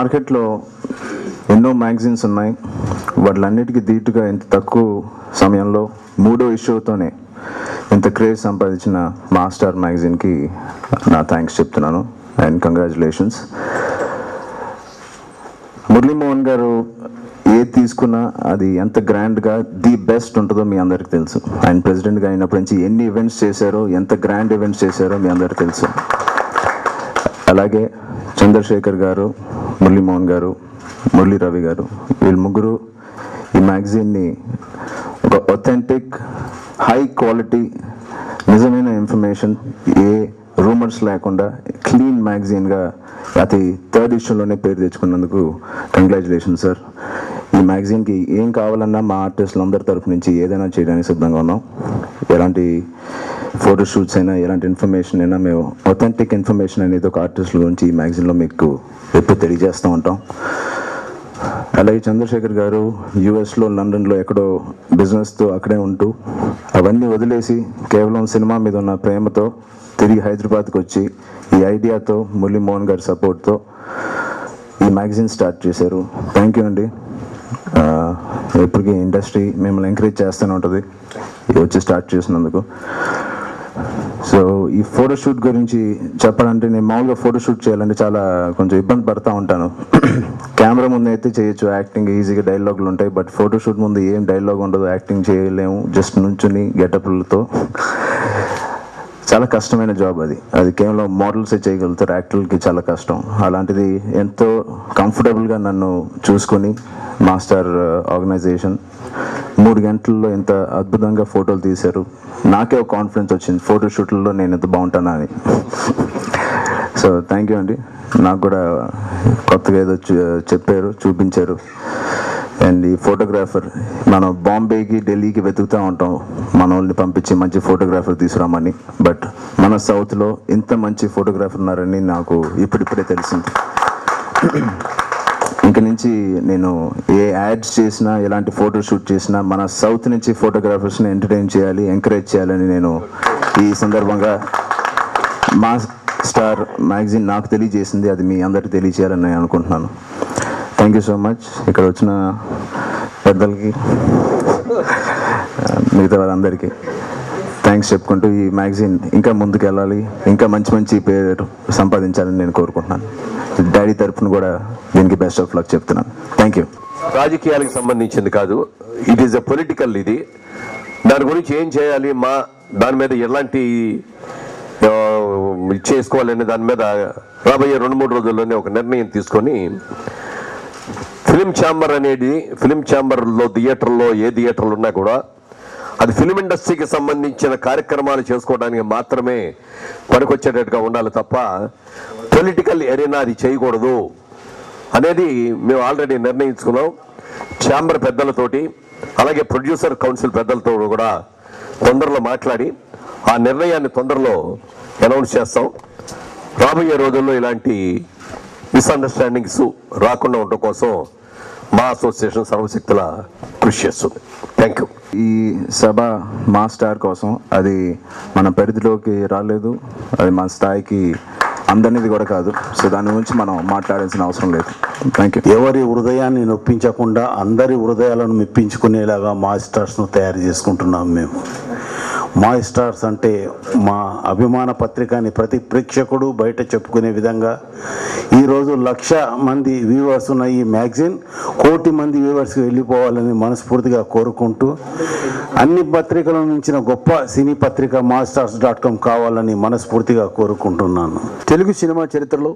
మార్కెట్లో ఎన్నో మ్యాగజైన్స్ ఉన్నాయి. వాటిలన్నిటికీ ధీటుగా ఇంత తక్కువ సమయంలో 3వ ఇష్యూతోనే ఇంత క్రేజ్ సంపాదించిన మాస్టర్ మ్యాగజైన్కి నా థ్యాంక్స్ చెప్తున్నాను అండ్ కంగ్రాచులేషన్స్. మురళీమోహన్ గారు ఏది తీసుకున్నా అది ఎంత గ్రాండ్గా ది బెస్ట్ ఉంటుందో మీ అందరికీ తెలుసు. ఆయన ప్రెసిడెంట్గా అయినప్పటి నుంచి ఎన్ని ఈవెంట్స్ చేశారో, ఎంత గ్రాండ్ ఈవెంట్స్ చేశారో మీ అందరికీ తెలుసు. అలాగే చంద్రశేఖర్ గారు, మురళీమోహన్ గారు, మురళీ రవి గారు, వీళ్ళు ముగ్గురు ఈ మ్యాగజైన్ని ఒక ఒథెంటిక్, హై క్వాలిటీ, నిజమైన ఇన్ఫర్మేషన్, ఏ రూమర్స్ లేకుండా క్లీన్ మ్యాగజైన్గా అతి 3rd ఇష్యూలోనే పేరు తెచ్చుకున్నందుకు కంగ్రాచులేషన్స్ సార్. ఈ మ్యాగజైన్కి ఏం కావాలన్నా మా ఆర్టిస్టులు అందరి తరఫు నుంచి ఏదైనా చేయడానికి సిద్ధంగా ఉన్నాం. ఎలాంటి ఫోటోషూట్స్ అయినా, ఎలాంటి ఇన్ఫర్మేషన్ అయినా మేము ఒథెంటిక్ ఇన్ఫర్మేషన్ అనేది ఒక ఆర్టిస్టుల గురించి ఈ మ్యాగజైన్లో మీకు ఎప్పుడు తెలియజేస్తూ ఉంటాం. అలాగే చంద్రశేఖర్ గారు యుఎస్లో, లండన్లో ఎక్కడో బిజినెస్తో అక్కడే ఉంటూ అవన్నీ వదిలేసి కేవలం సినిమా మీద ఉన్న ప్రేమతో తిరిగి హైదరాబాద్కి వచ్చి ఈ ఐడియాతో మురళీమోహన్ గారి సపోర్ట్తో ఈ మ్యాగజైన్ స్టార్ట్ చేశారు. థ్యాంక్ యూ అండి. ఎప్పటికీ ఇండస్ట్రీ మిమ్మల్ని ఎంకరేజ్ చేస్తూనే ఉంటుంది వచ్చి స్టార్ట్ చేసినందుకు. సో ఈ ఫోటోషూట్ గురించి చెప్పాలంటే, నేను మామూలుగా ఫోటోషూట్ చేయాలంటే చాలా కొంచెం ఇబ్బంది పడుతూ ఉంటాను. కెమెరా ముందు అయితే చేయొచ్చు, యాక్టింగ్ ఈజీగా డైలాగులు ఉంటాయి. బట్ ఫోటోషూట్ ముందు ఏం డైలాగ్ ఉండదు, యాక్టింగ్ చేయలేము, జస్ట్ నుంచుని గెటప్లతో. చాలా కష్టమైన జాబ్ అది కేవలం మోడల్సే చేయగలుగుతారు, యాక్టర్లకి చాలా కష్టం. అలాంటిది ఎంతో కంఫర్టబుల్గా నన్ను చూసుకొని మాస్టర్ ఆర్గనైజేషన్ 3 గంటల్లో ఎంత అద్భుతంగా ఫోటోలు తీశారు. నాకే ఒక కాన్ఫిడెన్స్ వచ్చింది ఫోటోషూట్లలో నేను ఎంత బాగుంటానా అని. సో థ్యాంక్ యూ అండి. నాకు కూడా కొత్తగా ఏదో చెప్పారు, చూపించారు. అండ్ ఈ ఫోటోగ్రాఫర్, మనం బాంబేకి, ఢిల్లీకి వెతుకుతూ ఉంటాం మన వాళ్ళని పంపించి మంచి ఫోటోగ్రాఫర్ తీసుకురామని. బట్ మన సౌత్లో ఇంత మంచి ఫోటోగ్రాఫర్ ఉన్నారని నాకు ఇప్పుడిప్పుడే తెలిసింది. ఇంక నుంచి నేను ఏ యాడ్స్ చేసినా, ఎలాంటి ఫోటోషూట్ చేసినా మన సౌత్ నుంచి ఫోటోగ్రాఫర్స్ని ఎంటర్టైన్ చేయాలి, ఎంకరేజ్ చేయాలని నేను ఈ సందర్భంగా మా స్టార్ మ్యాగజైన్ నాకు తెలియజేసింది. అది మీ అందరికీ తెలియజేయాలని నేను అనుకుంటున్నాను. Thank you so much. ఇక్కడ వచ్చిన పెద్దలకి, మిగతా వాళ్ళందరికీ థ్యాంక్స్ చెప్పుకుంటూ ఈ మ్యాగజైన్ ఇంకా ముందుకు వెళ్ళాలి, ఇంకా మంచి మంచి పేరు సంపాదించాలని నేను కోరుకుంటున్నాను. డాడీ తరఫున కూడా దీనికి బెస్ట్ ఆఫ్ లక్ చెప్తున్నాను. Thank you. రాజకీయాలకు సంబంధించింది కాదు, ఇట్ ఈస్ ఎ పొలిటికల్. ఇది దాని గురించి ఏం చేయాలి, దాని మీద ఎలాంటి చేసుకోవాలనే దాని మీద రాబోయే 2-3 రోజుల్లోనే ఒక నిర్ణయం తీసుకొని ఫిలిం ఛాంబర్ అనేది, ఫిలిం ఛాంబర్లో థియేటర్లో ఏ థియేటర్లు ఉన్నా కూడా అది ఫిలిం ఇండస్ట్రీకి సంబంధించిన కార్యక్రమాలు చేసుకోవడానికి మాత్రమే పనికొచ్చేటట్టుగా ఉండాలి తప్ప పొలిటికల్ ఎరీనా అది చేయకూడదు అనేది మేము ఆల్రెడీ నిర్ణయించుకున్నాం. ఛాంబర్ పెద్దలతోటి, అలాగే ప్రొడ్యూసర్ కౌన్సిల్ పెద్దలతో కూడా తొందరలో మాట్లాడి ఆ నిర్ణయాన్ని తొందరలో అనౌన్స్ చేస్తాం. రాబోయే రోజుల్లో ఇలాంటి మిస్అండర్స్టాండింగ్స్ రాకుండా ఉండటం కోసం మా అసోసియేషన్ సర్వశక్తుల కృషి చేస్తుంది. Thank you. ఈ సభ మా స్టార్ కోసం, అది మన పరిధిలోకి రాలేదు, అది మన స్థాయికి అందరిది కూడా కాదు. సో దాని గురించి మనం మాట్లాడాల్సిన అవసరం లేదు. Thank you. ఎవరి హృదయాన్ని నొప్పించకుండా అందరి హృదయాలను మెప్పించుకునేలాగా మా స్టార్స్ను తయారు చేసుకుంటున్నాం మేము. మా స్టార్స్ అంటే మా అభిమాన పత్రికని ప్రతి ప్రేక్షకుడు బయట చెప్పుకునే విధంగా ఈరోజు 1,00,000 మంది వ్యూవర్స్ ఉన్న ఈ మ్యాగజైన్ 1 కోటి మంది వ్యూవర్స్కి వెళ్ళిపోవాలని మనస్ఫూర్తిగా కోరుకుంటూ, అన్ని పత్రికల మించిన గొప్ప సినీ పత్రిక మాస్టార్స్.com కావాలని మనస్ఫూర్తిగా కోరుకుంటున్నాను. తెలుగు సినిమా చరిత్రలో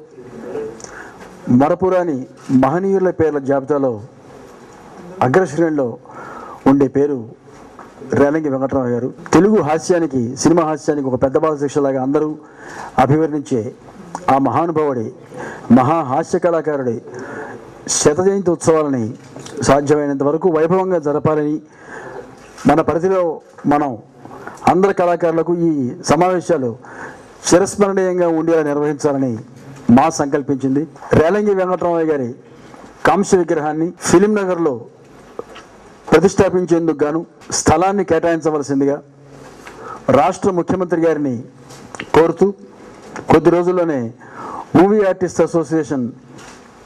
మరపురాని మహనీయుల పేర్ల జాబితాలో అగ్రశ్రేణిలో ఉండే పేరు రేలంగి వెంకటరావు గారు. తెలుగు హాస్యానికి, సినిమా హాస్యానికి ఒక పెద్ద బాల శిక్షలాగా అందరూ అభివర్ణించే ఆ మహానుభావుడి, మహాహాస్య కళాకారుడి శతజయంతి ఉత్సవాలని సాధ్యమైనంత వరకు వైభవంగా జరపాలని, మన పరిధిలో మనం అందరి కళాకారులకు ఈ సమావేశాలు చిరస్మరణీయంగా ఉండేలా నిర్వహించాలని మా సంకల్పించింది. రేలంగి వెంకటరామయ్య గారి కాంస్య విగ్రహాన్ని ఫిలిం నగర్లో ప్రతిష్టాపించేందుకు గాను స్థలాన్ని కేటాయించవలసిందిగా రాష్ట్ర ముఖ్యమంత్రి గారిని కోరుతూ, కొద్ది రోజుల్లోనే మూవీ ఆర్టిస్ట్ అసోసియేషన్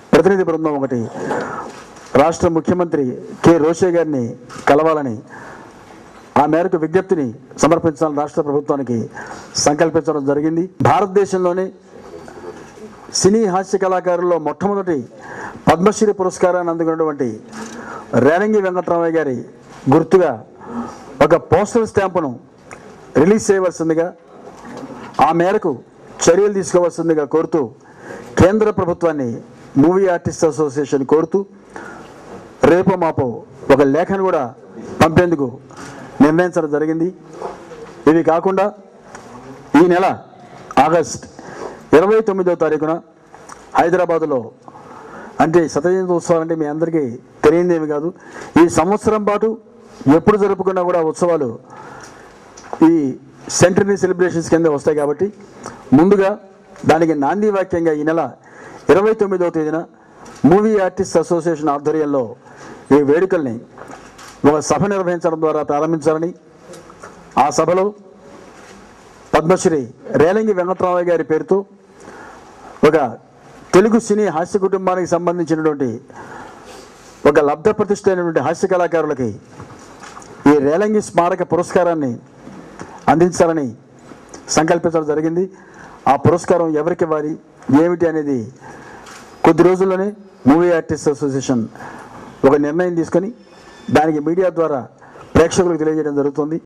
ప్రతినిధి బృందం ఒకటి రాష్ట్ర ముఖ్యమంత్రి కె రోషే గారిని కలవాలని ఆ మేరకు విజ్ఞప్తిని సమర్పించాలని రాష్ట్ర ప్రభుత్వానికి సంకల్పించడం జరిగింది. భారతదేశంలోనే సినీ హాస్య కళాకారుల్లో మొట్టమొదటి పద్మశ్రీ పురస్కారాన్ని అందుకున్నటువంటి రేలంగి వెంకటరామయ్య గారి గుర్తుగా ఒక పోస్టల్ స్టాంపును రిలీజ్ చేయవలసిందిగా, ఆ మేరకు చర్యలు తీసుకోవాల్సిందిగా కోరుతూ కేంద్ర ప్రభుత్వాన్ని మూవీ ఆర్టిస్ట్ అసోసియేషన్ కోరుతూ రేపో మాపో ఒక లేఖను కూడా పంపేందుకు నిర్ణయించడం జరిగింది. ఇవి కాకుండా ఈ నెల ఆగస్ట్ 29వ తారీఖున హైదరాబాదులో, అంటే శతజయంతి ఉత్సవాలు అంటే మీ అందరికీ తెలియదేమి కాదు, ఈ సంవత్సరం పాటు ఎప్పుడు జరుపుకున్నా కూడా ఉత్సవాలు ఈ సెంటరీ సెలబ్రేషన్స్ కింద వస్తాయి. కాబట్టి ముందుగా దానికి నాంది వాక్యంగా ఈ నెల 29వ తేదీన మూవీ ఆర్టిస్ట్ అసోసియేషన్ ఆధ్వర్యంలో ఈ వేడుకల్ని ఒక సభ నిర్వహించడం ద్వారా ప్రారంభించాలని, ఆ సభలో పద్మశ్రీ రేలంగి వెంకటరామయ్య గారి పేరుతో ఒక తెలుగు సినీ హాస్య కుటుంబానికి సంబంధించినటువంటి ఒక లబ్ధ ప్రతిష్ఠ అయినటువంటి హాస్య కళాకారులకి ఈ రేలంగి స్మారక పురస్కారాన్ని అందించాలని సంకల్పించడం జరిగింది. ఆ పురస్కారం ఎవరికి ఇవ్వాలి ఏమిటి అనేది కొద్ది రోజుల్లోనే మూవీ ఆర్టిస్ట్ అసోసియేషన్ ఒక నిర్ణయం తీసుకొని దానికి మీడియా ద్వారా ప్రేక్షకులకు తెలియజేయడం జరుగుతుంది.